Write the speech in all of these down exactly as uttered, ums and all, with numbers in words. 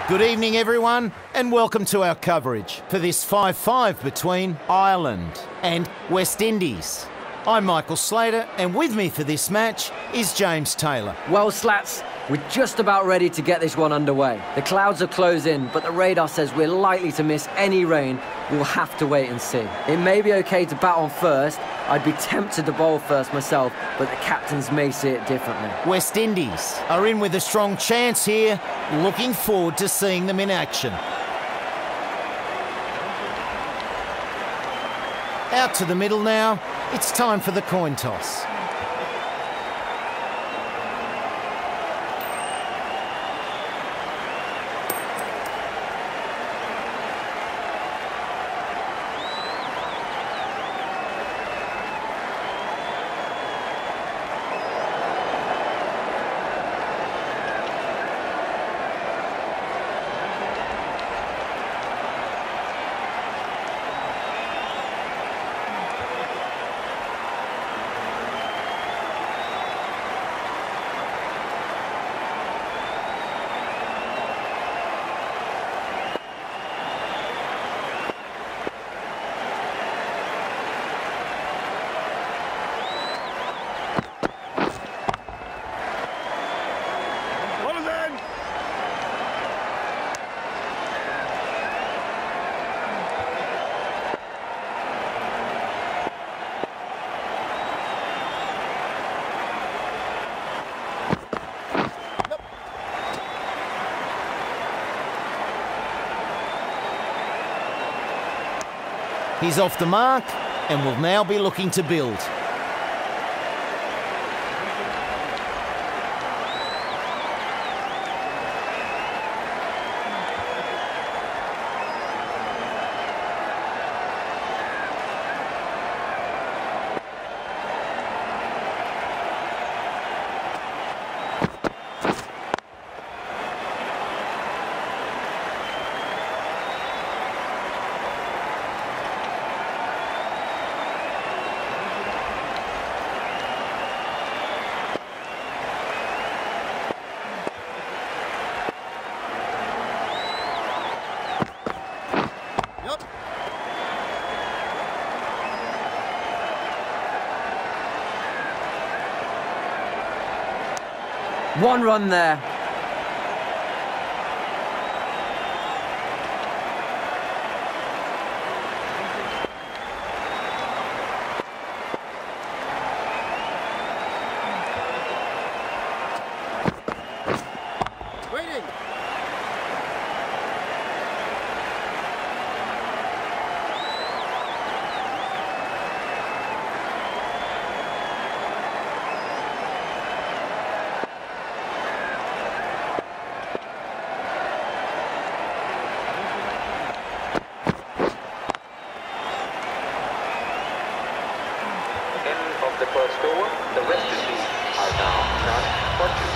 Good evening, everyone, and welcome to our coverage for this five five between Ireland and West Indies. I'm Michael Slater, and with me for this match is James Taylor. Well, Slats, we're just about ready to get this one underway. The clouds are closing, but the radar says we're likely to miss any rain. We'll have to wait and see. It may be okay to bat on first. I'd be tempted to bowl first myself, but the captains may see it differently. West Indies are in with a strong chance here. Looking forward to seeing them in action. Out to the middle now. It's time for the coin toss. He's off the mark and will now be looking to build. One run there. Waiting. The first over, the West Indies are now none for two.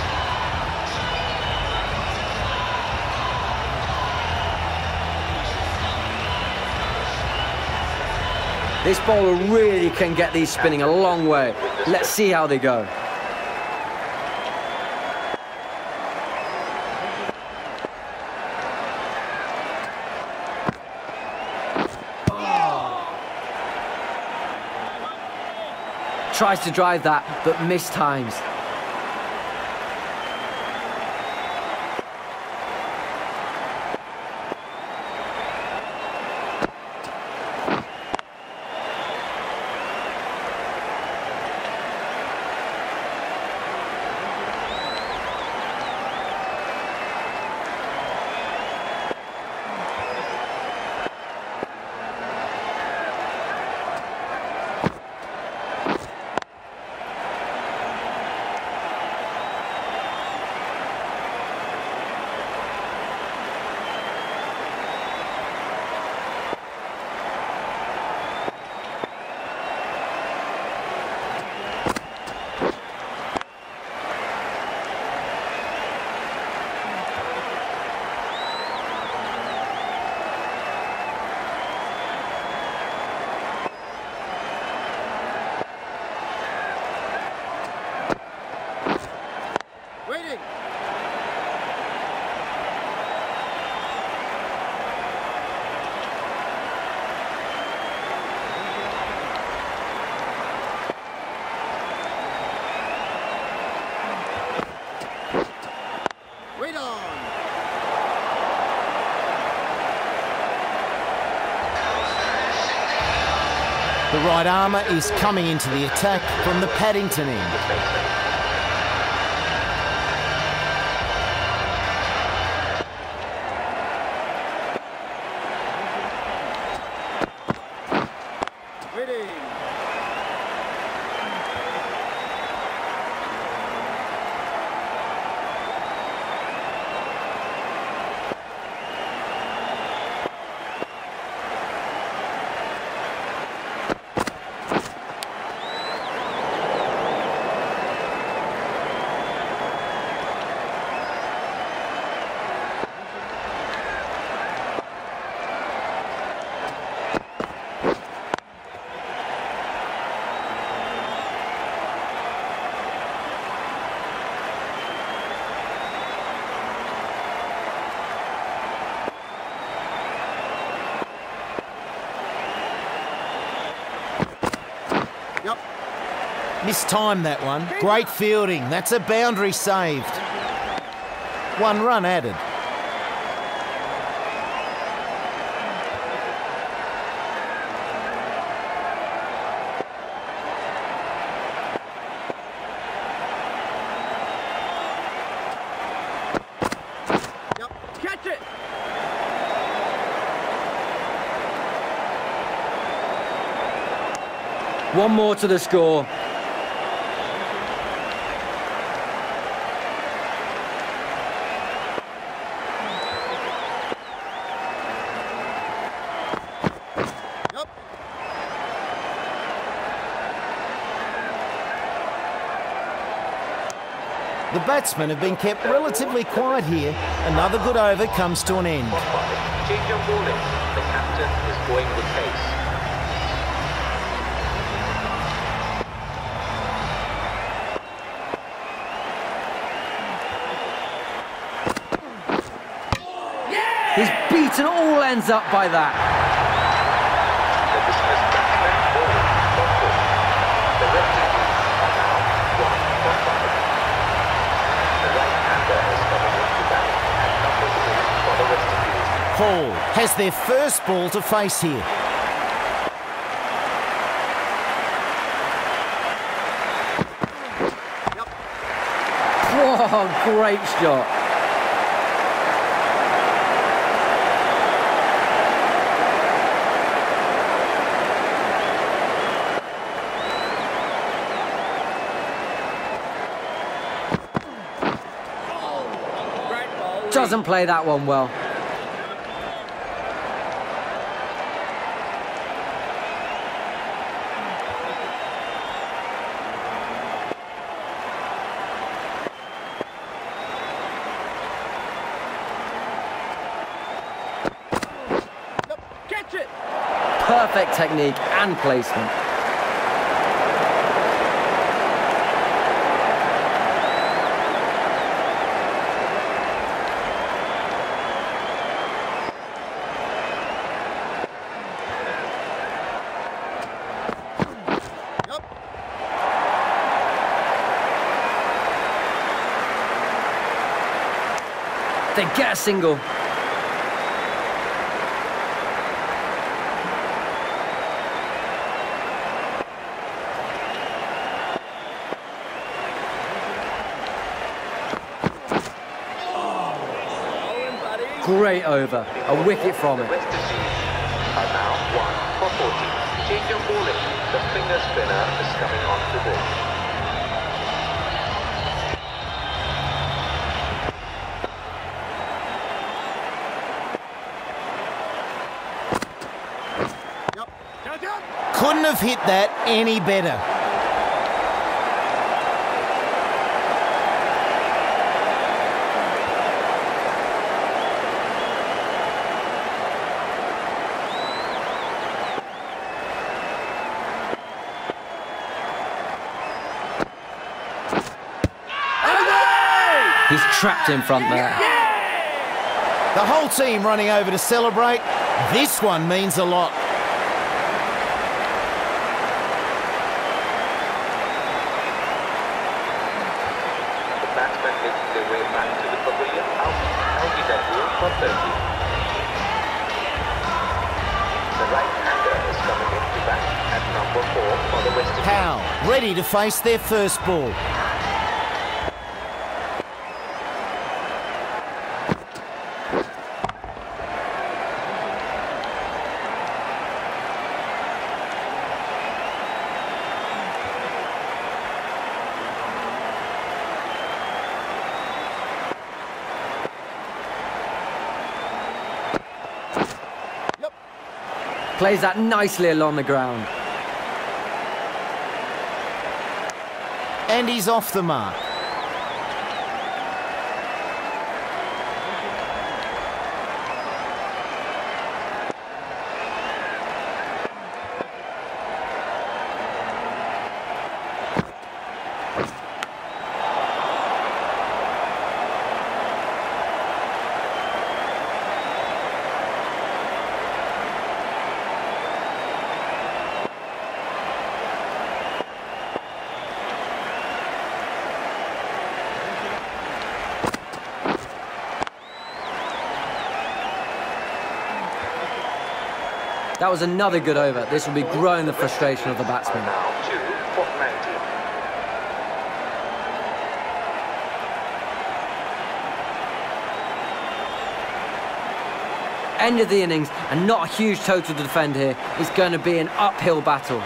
This bowler really can get these spinning a long way. Let's see how they go. Tries to drive that, but mistimes. Read on. The right armour is coming into the attack from the Paddington end. Reading. Yep. Mistimed that one. Great fielding. That's a boundary saved. One run added. Yep. Catch it. One more to the score. Yep. The batsmen have been kept relatively quiet here. Another good over comes to an end. Change of bowling. The captain is going with pace. He's beaten all ends up by that. The dismissed batsman bowling for four. The West Indies are now one for five. The right-hander is coming in to bat at number three for the West Indies. Hall has their first ball to face here. Whoa, great shot. Great ball. Doesn't play that one well. Catch it. Perfect technique and placement. Yep. They get a single. Great over. A wicket from The it. West Indies are now one for forty. Change of bowling. The finger spinner is coming on to bowl. Yep. Catch it. Couldn't have hit that any better. He's trapped in front there. The whole team running over to celebrate. This one means a lot. The batsmen making their way back to the pavilion. for thirty. The right-hander is coming into bat at number four for the West Indies. Powell, ready to face their first ball. Plays that nicely along the ground. And he's off the mark. That was another good over. This will be growing the frustration of the batsman. Now two for ninety. End of the innings, and not a huge total to defend here. It's going to be an uphill battle.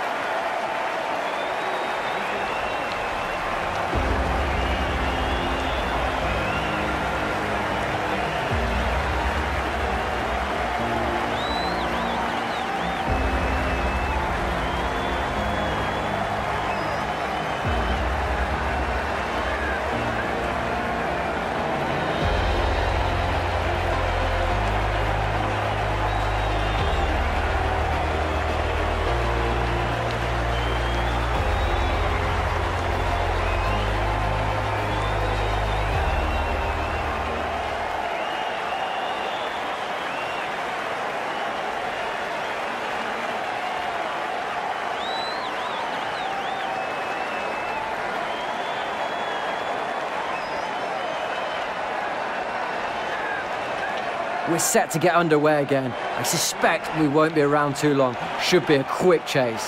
We're set to get underway again. I suspect we won't be around too long. Should be a quick chase.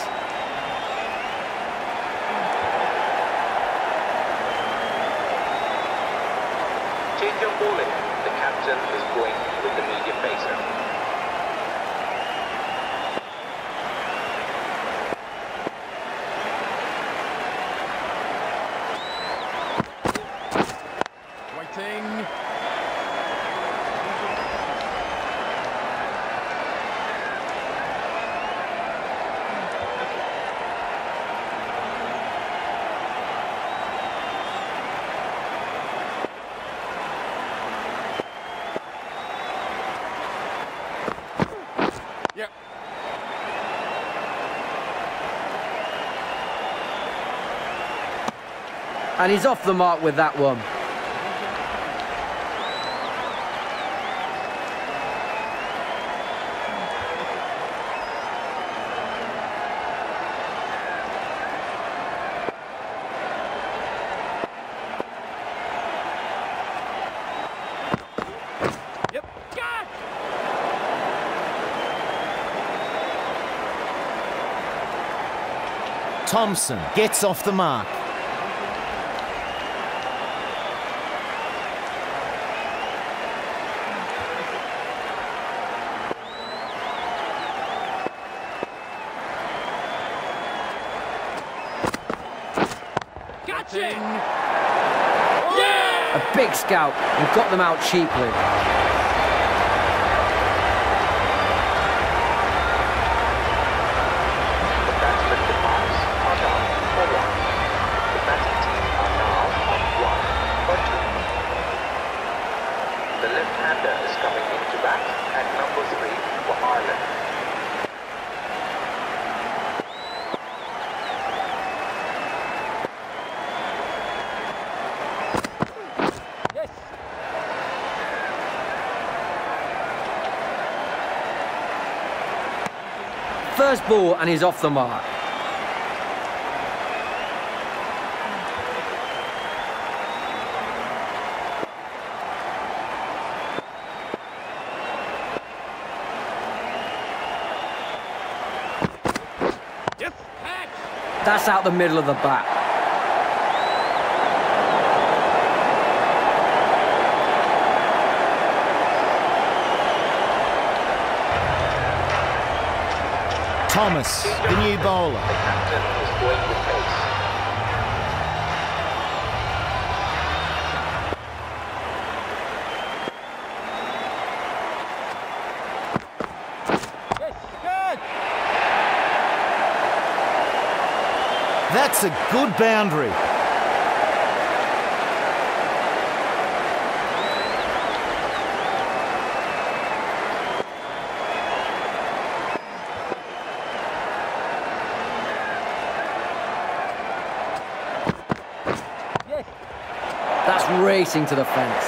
Change of bowling. The captain is going with the medium pacer. Waiting. Yep. And he's off the mark with that one. Yep. Got. Thompson gets off the mark. Gotcha. Yeah. A big scout and got them out cheaply. The batsman departs are down for one. The batting team are now on one for two. The left-hander is coming into bat at number three for Ireland. Yes. First ball and he's off the mark. That's out the middle of the bat. Thomas, the new bowler. The captain is going with pace. Yes, good. That's a good boundary. Yes. That's racing to the fence.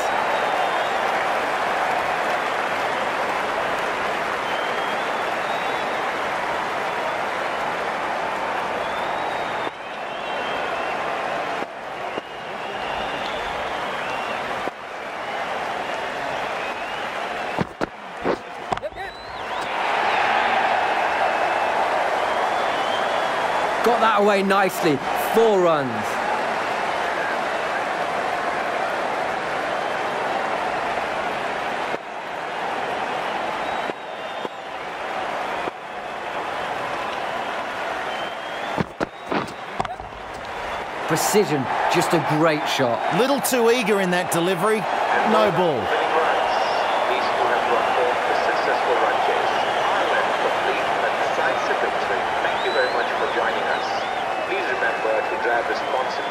Yep, yep. Got that away nicely. Four runs. Precision, just a great shot. Little too eager in that delivery. No ball. Winning runs. These two have brought home a successful run chase. Ireland complete a decisive victory. Thank you very much for joining us. Please remember to drive responsibly.